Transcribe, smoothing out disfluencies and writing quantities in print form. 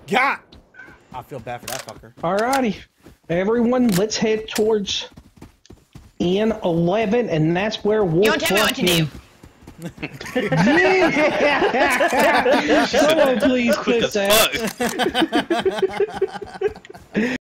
God! I feel bad for that fucker. Alrighty. Everyone, let's head towards N11, and that's where Wolf. You don't tell me what to do. Yeah! Someone please Quick quit as that. fuck.